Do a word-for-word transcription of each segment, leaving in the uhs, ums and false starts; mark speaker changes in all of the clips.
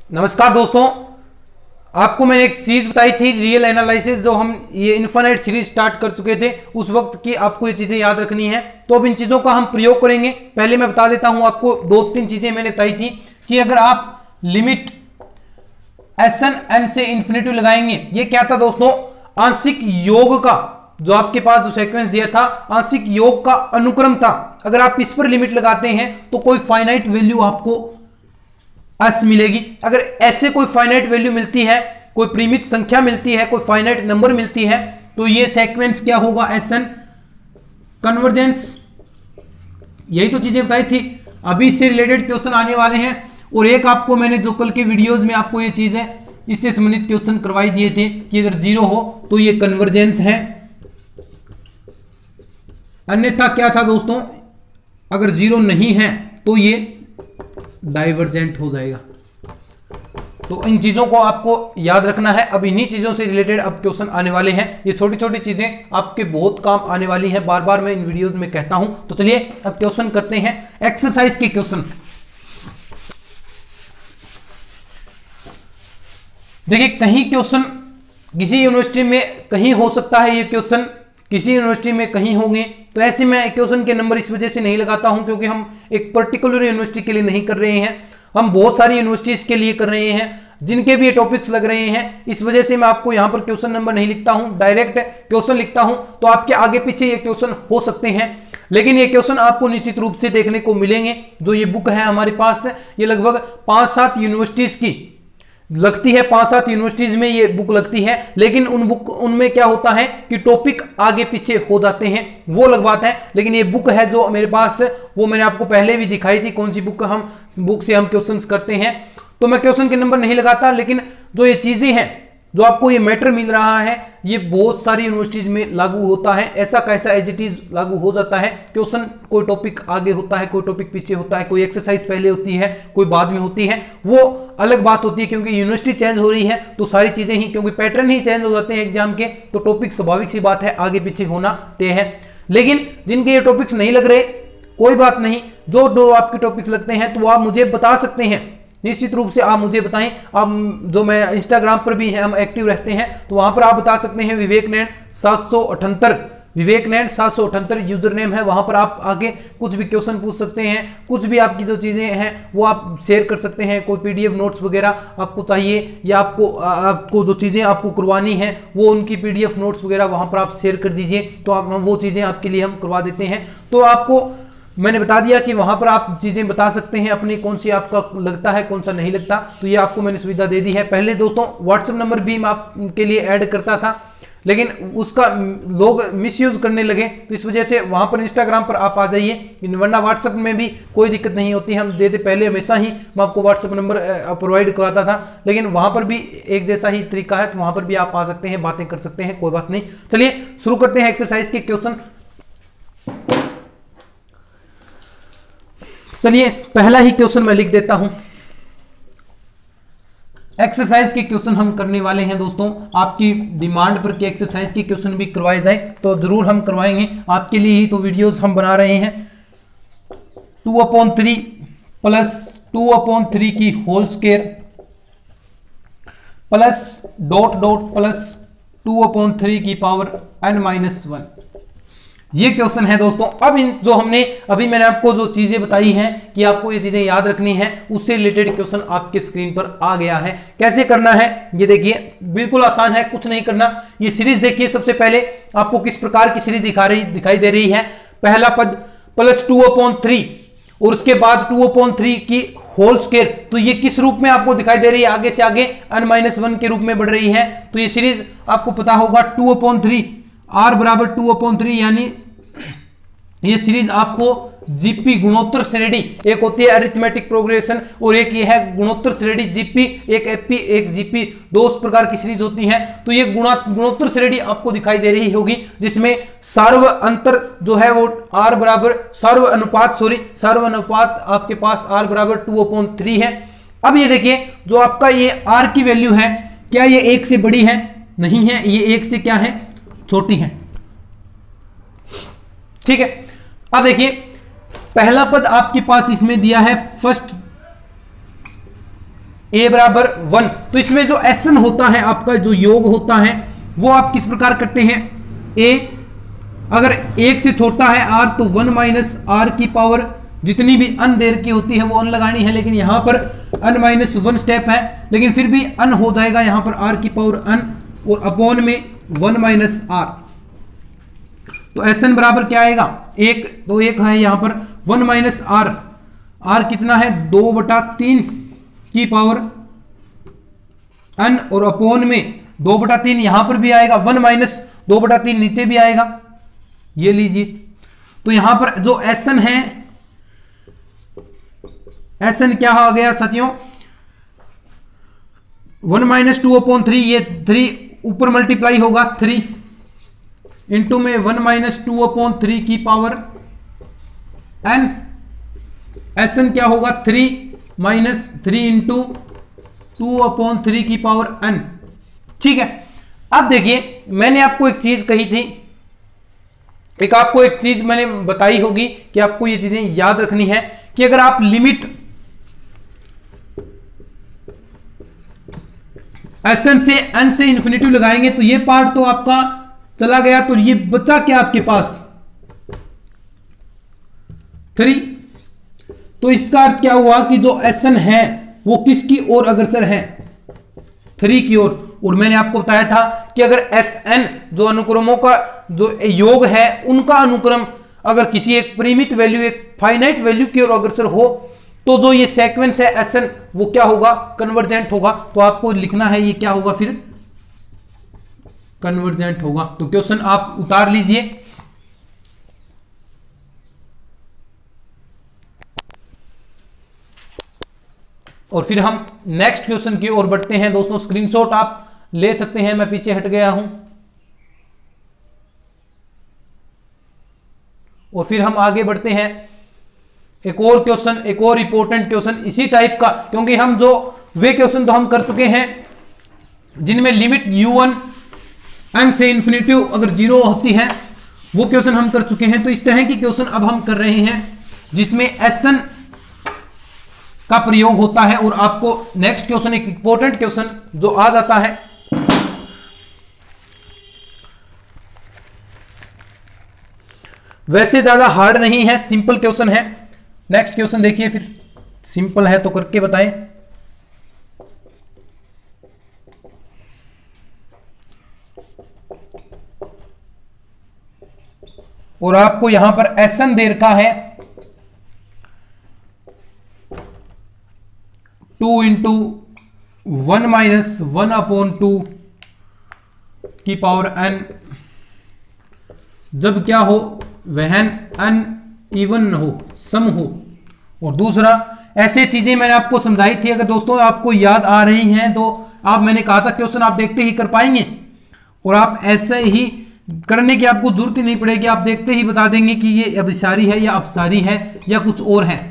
Speaker 1: नमस्कार दोस्तों, आपको मैंने एक चीज बताई थी रियल एनालिसिस, जो हम ये इन्फिनिट सीरीज स्टार्ट कर चुके थे उस वक्त की आपको ये चीजें याद रखनी है। तो अब इन चीजों का हम प्रयोग करेंगे। पहले मैं बता देता हूं आपको, दो तीन चीजें मैंने बताई थी कि अगर आप लिमिट एस एन एन से इंफिनिटी लगाएंगे, ये क्या था दोस्तों, आंशिक योग का जो आपके पास जो सीक्वेंस दिया था, आंशिक योग का अनुक्रम था। अगर आप इस पर लिमिट लगाते हैं तो कोई फाइनाइट वैल्यू आपको एस मिलेगी। अगर ऐसे कोई फाइनाइट वैल्यू मिलती है, कोई परिमित संख्या मिलती है, कोई फाइनाइट नंबर मिलती है, तो ये सीक्वेंस क्या होगा, एस एन कन्वर्जेंस। यही तो चीजें बताई थी। अभी इससे रिलेटेड क्वेश्चन आने वाले हैं, और एक आपको मैंने जो कल के वीडियोस में आपको ये चीजें इससे संबंधित क्वेश्चन करवाई दिए थे कि अगर जीरो हो तो ये कन्वर्जेंस है, अन्यथा क्या था दोस्तों, अगर जीरो नहीं है तो ये डाइवर्जेंट हो जाएगा। तो इन चीजों को आपको याद रखना है। अब इन्हीं चीजों से रिलेटेड अब क्वेश्चन आने वाले हैं। ये छोटी छोटी चीजें आपके बहुत काम आने वाली हैं, बार बार मैं इन वीडियोस में कहता हूं। तो चलिए अब क्वेश्चन करते हैं, एक्सरसाइज के क्वेश्चन। देखिए, कहीं क्वेश्चन किसी यूनिवर्सिटी में कहीं हो सकता है, ये क्वेश्चन किसी यूनिवर्सिटी में कहीं होंगे। तो ऐसे मैं क्वेश्चन के नंबर इस वजह से नहीं लगाता हूं क्योंकि हम एक पर्टिकुलर यूनिवर्सिटी के लिए नहीं कर रहे हैं, हम बहुत सारी यूनिवर्सिटीज के लिए कर रहे हैं जिनके भी ये टॉपिक्स लग रहे हैं। इस वजह से मैं आपको यहां पर क्वेश्चन नंबर नहीं लिखता हूं, डायरेक्ट क्वेश्चन लिखता हूं। तो आपके आगे पीछे ये क्वेश्चन हो सकते हैं, लेकिन ये क्वेश्चन आपको निश्चित रूप से देखने को मिलेंगे। जो ये बुक है हमारे पास, ये लगभग पांच सात यूनिवर्सिटीज की लगती है, पांच सात यूनिवर्सिटीज में ये बुक लगती है। लेकिन उन बुक उनमें क्या होता है कि टॉपिक आगे पीछे हो जाते हैं, वो अलग बात है। लेकिन ये बुक है जो मेरे पास, वो मैंने आपको पहले भी दिखाई थी कौन सी बुक हम बुक से हम क्वेश्चंस करते हैं। तो मैं क्वेश्चन के नंबर नहीं लगाता, लेकिन जो ये चीजें हैं, जो आपको ये मैटर मिल रहा है, ये बहुत सारी यूनिवर्सिटीज में लागू होता है। ऐसा कैसा एज इट इज लागू हो जाता है। क्वेश्चन कोई टॉपिक आगे होता है, कोई टॉपिक पीछे होता है, कोई एक्सरसाइज पहले होती है, कोई बाद में होती है, वो अलग बात होती है। क्योंकि यूनिवर्सिटी चेंज हो रही है तो सारी चीजें ही, क्योंकि पैटर्न ही चेंज हो जाते हैं एग्जाम के, तो टॉपिक स्वाभाविक सी बात है आगे पीछे होना तय है। लेकिन जिनके ये टॉपिक्स नहीं लग रहे, कोई बात नहीं, जो दो आपके टॉपिक्स लगते हैं तो आप मुझे बता सकते हैं, निश्चित रूप से आप मुझे बताएं। आप जो मैं इंस्टाग्राम पर भी है, हम एक्टिव रहते हैं, तो वहां पर आप बता सकते हैं। विवेक नैन सात सौ अठहत्तर विवेक नैन सात सौ अठहत्तर यूजर नेम है, वहां पर आप आगे कुछ भी क्वेश्चन पूछ सकते हैं, कुछ भी आपकी जो चीजें हैं वो आप शेयर कर सकते हैं। कोई पीडीएफ नोट्स वगैरह आपको चाहिए, या आपको आपको जो चीजें आपको करवानी है वो उनकी पीडीएफ नोट्स वगैरह वहां पर आप शेयर कर दीजिए, तो आप वो चीजें आपके लिए हम करवा देते हैं। तो आपको मैंने बता दिया कि वहां पर आप चीजें बता सकते हैं अपनी, कौन सी आपका लगता है, कौन सा नहीं लगता। तो ये आपको मैंने सुविधा दे दी है। पहले दोस्तों व्हाट्सएप नंबर भी मैं आपके लिए ऐड करता था, लेकिन उसका लोग मिसयूज करने लगे, तो इस वजह से वहां पर इंस्टाग्राम पर आप आ जाइए, वरना व्हाट्सएप में भी कोई दिक्कत नहीं होती। हम देते पहले हमेशा ही मैं आपको व्हाट्सएप नंबर प्रोवाइड कराता था, लेकिन वहां पर भी एक जैसा ही तरीका है, तो वहां पर भी आप आ सकते हैं, बातें कर सकते हैं, कोई बात नहीं। चलिए शुरू करते हैं एक्सरसाइज के क्वेश्चन। चलिए पहला ही क्वेश्चन मैं लिख देता हूं। एक्सरसाइज के क्वेश्चन हम करने वाले हैं दोस्तों। आपकी डिमांड पर कि एक्सरसाइज के क्वेश्चन भी करवाए जाए तो जरूर हम करवाएंगे, आपके लिए ही तो वीडियोस हम बना रहे हैं। Two upon three plus two upon three की whole square plus dot dot plus two upon three की पावर एन माइनस वन, ये क्वेश्चन है दोस्तों। अब इन जो हमने अभी मैंने आपको जो चीजें बताई हैं कि आपको ये चीजें याद रखनी है, उससे रिलेटेड क्वेश्चन आपके स्क्रीन पर आ गया है। कैसे करना है ये देखिए, बिल्कुल आसान है, कुछ नहीं करना। ये सीरीज देखिए, सबसे पहले आपको किस प्रकार की सीरीज दिखा रही दिखाई दे रही है। पहला पद प्लस टू अपॉन थ्री और उसके बाद टू अपॉन थ्री की होल स्क्वायर, तो ये किस रूप में आपको दिखाई दे रही है, आगे से आगे एन माइनस वन के रूप में बढ़ रही है। तो ये सीरीज आपको पता होगा, टू अपॉन थ्री आर बराबर टू अपॉन थ्री, यानी ये सीरीज आपको जीपी गुणोत्तर श्रेणी, एक होती है अरिथमेटिक प्रोग्रेशन और एक ये है गुणोत्तर श्रेणी जीपी, एक एपी एक जीपी, दो प्रकार की सीरीज होती है। तो ये गुणा गुणोत्तर श्रेणी आपको दिखाई दे रही होगी, जिसमें सार्व अंतर जो है वो आर बराबर सार्व अनुपात सॉरी सार्व अनुपात आपके पास आर बराबर टू अपॉन थ्री है। अब ये देखिए, जो आपका ये आर की वैल्यू है, क्या ये एक से बड़ी है? नहीं है, ये एक से क्या है, छोटी है। ठीक है, अब देखिए पहला पद आपके पास इसमें दिया है फर्स्ट ए बराबर वन। तो इसमें जो एस एन होता है आपका जो योग होता है वो आप किस प्रकार करते हैं, ए अगर एक से छोटा है आर तो वन माइनस आर की पावर जितनी भी अन देर की होती है वो अन लगानी है, लेकिन यहां पर अन माइनस वन स्टेप है लेकिन फिर भी अन हो जाएगा यहां पर आर की पावर अन और अपॉन में वन माइनस आर। तो एस एन बराबर क्या आएगा, एक तो एक है यहां पर वन माइनस आर, आर कितना है दो बटा तीन की पावर अन और अपॉन में दो बटा तीन यहां पर भी आएगा, वन माइनस दो बटा तीन नीचे भी आएगा, ये लीजिए। तो यहां पर जो एस एन है, एस एन क्या आ गया साथियों, one minus two upon three, ये थ्री ऊपर मल्टीप्लाई होगा थ्री इंटू में one minus two upon three की पावर एन, एस एन क्या होगा three minus three into two upon three की पावर एन। ठीक है, अब देखिए मैंने आपको एक चीज कही थी, एक आपको एक चीज मैंने बताई होगी कि आपको ये चीजें याद रखनी है कि अगर आप लिमिट एस एन से एन से इंफिनिटी लगाएंगे तो ये पार्ट तो आपका चला गया, तो ये बचा क्या आपके पास थ्री। तो इसका अर्थ क्या हुआ कि जो एस एन है वो किसकी ओर अग्रसर है, थ्री की ओर। और मैंने आपको बताया था कि अगर एस एन जो अनुक्रमों का जो योग है उनका अनुक्रम अगर किसी एक परिमित वैल्यू एक फाइनाइट वैल्यू की ओर अग्रसर हो तो जो ये सीक्वेंस है एस एन वो क्या होगा, कन्वर्जेंट होगा। तो आपको लिखना है ये क्या होगा फिर, कन्वर्जेंट होगा। तो क्वेश्चन आप उतार लीजिए। और फिर हम नेक्स्ट क्वेश्चन की ओर बढ़ते हैं दोस्तों, स्क्रीनशॉट आप ले सकते हैं, मैं पीछे हट गया हूं। और फिर हम आगे बढ़ते हैं, एक और क्वेश्चन, एक और इंपॉर्टेंट क्वेश्चन इसी टाइप का, क्योंकि हम जो वे क्वेश्चन तो हम कर चुके हैं जिनमें लिमिट यू वन एन से इन्फिनिटी अगर जीरो होती है वो क्वेश्चन हम कर चुके हैं। तो इस तरह की क्वेश्चन अब हम कर रहे हैं जिसमें एस एन का प्रयोग होता है। और आपको नेक्स्ट क्वेश्चन एक इंपॉर्टेंट क्वेश्चन जो आ जाता है, वैसे ज्यादा हार्ड नहीं है, सिंपल क्वेश्चन है। नेक्स्ट क्वेश्चन देखिए, फिर सिंपल है तो करके बताएं। और आपको यहां पर एस एन दे रखा है two into one minus one upon two की पावर एन, जब क्या हो वहन अन इवन हो, सम हो। और दूसरा, ऐसे चीजें मैंने आपको समझाई थी, अगर दोस्तों आपको याद आ रही हैं तो आप, मैंने कहा था क्वेश्चन आप देखते ही कर पाएंगे और आप ऐसे ही करने की आपको जरूरत ही नहीं पड़ेगी, आप देखते ही बता देंगे कि ये अभिसारी है या अपसारी है या कुछ और है।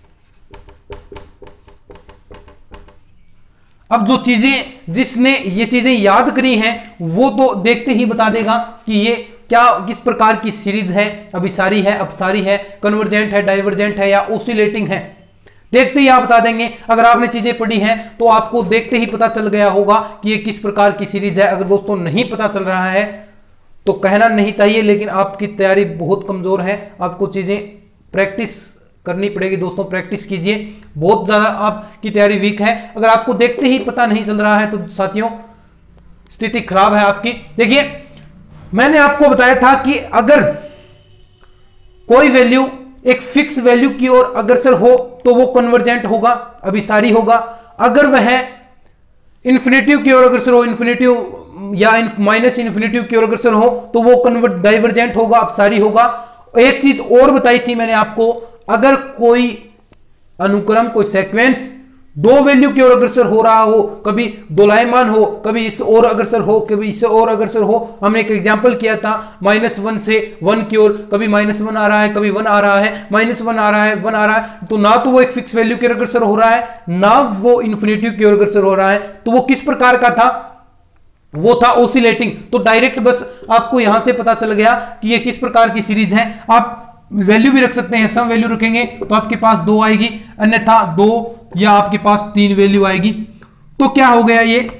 Speaker 1: अब जो चीजें जिसने ये चीजें याद करी हैं वो तो देखते ही बता देगा कि ये क्या किस प्रकार की सीरीज है, अभिसारी है, अपसारी है, कन्वर्जेंट है, डाइवर्जेंट है या ओसिलेटिंग है, देखते ही आप बता देंगे। अगर आपने चीजें पढ़ी हैं तो आपको देखते ही पता चल गया होगा कि ये किस प्रकार की सीरीज है। अगर दोस्तों नहीं पता चल रहा है तो कहना नहीं चाहिए, लेकिन आपकी तैयारी बहुत कमजोर है, आपको चीजें प्रैक्टिस करनी पड़ेगी। दोस्तों प्रैक्टिस कीजिए, बहुत ज्यादा आपकी तैयारी वीक है। अगर आपको देखते ही पता नहीं चल रहा है तो साथियों स्थिति खराब है आपकी। देखिए मैंने आपको बताया था कि अगर कोई वैल्यू एक फिक्स वैल्यू की ओर अग्रसर हो तो वो कन्वर्जेंट होगा, अभिसारी होगा। अगर वह इन्फिनिटिव की ओर अग्रसर हो, इन्फिनिटिव या माइनस इन्फिनिटिव की ओर अग्रसर हो तो वो कन्वर्ट डाइवर्जेंट होगा, अपसारी होगा। एक चीज और बताई थी मैंने आपको, अगर कोई अनुक्रम, कोई सीक्वेंस दो वैल्यू की ओर अग्रसर हो रहा हो, कभी दोलायमान हो, कभी इस ओर अग्रसर हो, कभी इस ओर अग्रसर हो। हमने एक एग्जांपल किया था माइनस वन से वन की ओर, कभी माइनस वन आ रहा है, कभी वन आ रहा है, माइनस वन आ रहा है, वन आ रहा है, तो ना तो वो एक फिक्स वैल्यू की ओर अग्रसर हो रहा है ना वो इन्फिनिटी की ओर अग्रसर हो रहा है। तो वो किस प्रकार का था, वो था ओसिलेटिंग। तो डायरेक्ट बस आपको यहां से पता चल गया कि ये किस प्रकार की सीरीज है। आप वैल्यू भी रख सकते हैं, सम वैल्यू रखेंगे तो आपके पास दो आएगी, अन्यथा दो या आपके पास तीन वैल्यू आएगी। तो क्या हो गया ये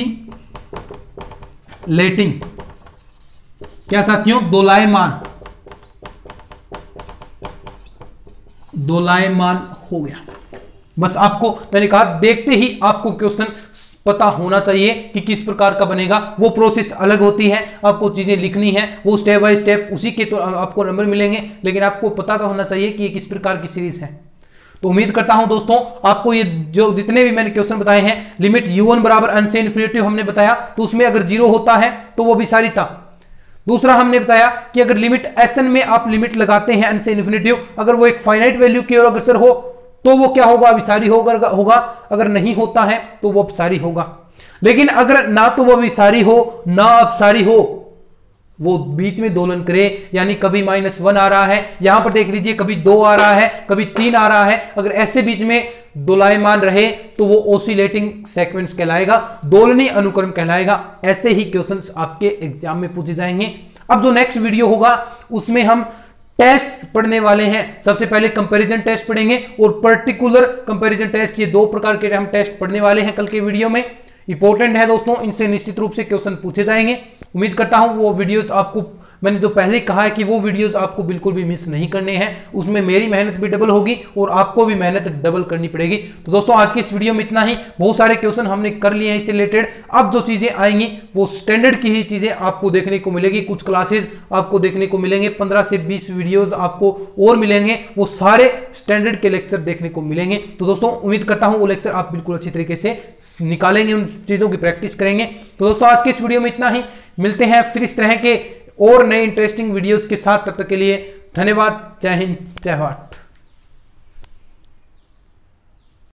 Speaker 1: ओसिलेटिंग, क्या साथियों, दोलायमान, दोलायमान हो गया। बस आपको मैंने कहा देखते ही आपको क्वेश्चन पता होना चाहिए कि किस प्रकार का बनेगा, वो प्रोसेस अलग होती है, आपको चीजें लिखनी है, वो स्टेप बाय स्टेप उसी के तो आपको नंबर मिलेंगे, लेकिन आपको पता तो होना चाहिए कि ये किस प्रकार की सीरीज है। तो उम्मीद करता हूं दोस्तों आपको ये जो जितने भी मैंने क्वेश्चन बताए हैं, लिमिट यू वन बराबर अन से इन्फिनिटी हमने बताया, तो उसमें अगर जीरो होता है तो वो विसारी था। दूसरा हमने बताया कि अगर लिमिट एस एन में आप लिमिट लगाते हैं अन से इन्फिनिटी, अगर वो एक फाइनाइट वैल्यू की ओर अग्रसर हो तो वो क्या होगा, विसारी होगा होगा अगर नहीं होता है तो वो अपसारी होगा। लेकिन अगर ना तो वो विसारी हो ना अपसारी हो, वो बीच में दोलन करे, यानी कभी माइनस वन आ रहा है, यहां पर देख लीजिए कभी दो आ रहा है, कभी तीन आ रहा है, अगर ऐसे बीच में दोलायमान रहे तो वो ओसिलेटिंग सीक्वेंस कहलाएगा, दोलनी अनुक्रम कहलाएगा। ऐसे ही क्वेश्चंस आपके एग्जाम में पूछे जाएंगे। अब जो नेक्स्ट वीडियो होगा उसमें हम टेस्ट पढ़ने वाले हैं। सबसे पहले कंपैरिजन टेस्ट पढ़ेंगे और पर्टिकुलर कंपैरिजन टेस्ट, ये दो प्रकार के हम टेस्ट पढ़ने वाले हैं कल के वीडियो में। इंपॉर्टेंट है दोस्तों, इनसे निश्चित रूप से क्वेश्चन पूछे जाएंगे। उम्मीद करता हूं वो वीडियोस आपको, मैंने तो पहले ही कहा है कि वो वीडियोस आपको बिल्कुल भी मिस नहीं करने हैं, उसमें मेरी मेहनत भी डबल होगी और आपको भी मेहनत डबल करनी पड़ेगी। तो दोस्तों आज की इस वीडियो में इतना ही, बहुत सारे क्वेश्चन हमने कर लिए हैं इससे रिलेटेड। अब जो चीजें आएंगी वो स्टैंडर्ड की ही चीजें आपको देखने को मिलेगी, कुछ क्लासेस आपको देखने को मिलेंगे, पंद्रह से बीस वीडियोज आपको और मिलेंगे, वो सारे स्टैंडर्ड के लेक्चर देखने को मिलेंगे। तो दोस्तों उम्मीद करता हूं वो लेक्चर आप बिल्कुल अच्छी तरीके से निकालेंगे, उन चीजों की प्रैक्टिस करेंगे। तो दोस्तों आज की इस वीडियो में इतना ही, मिलते हैं फिर इस तरह के और नए इंटरेस्टिंग वीडियोस के साथ। तब तक के लिए धन्यवाद। जय हिंद, जय भारत।